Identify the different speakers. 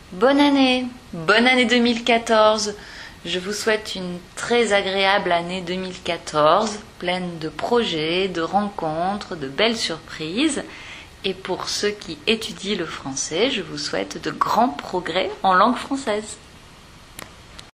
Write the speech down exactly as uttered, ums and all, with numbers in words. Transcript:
Speaker 1: Bonne année, bonne année deux mille quatorze. Je vous souhaite une très agréable année deux mille quatorze, pleine de projets, de rencontres, de belles surprises. Et pour ceux qui étudient le français, je vous souhaite de grands progrès en langue française.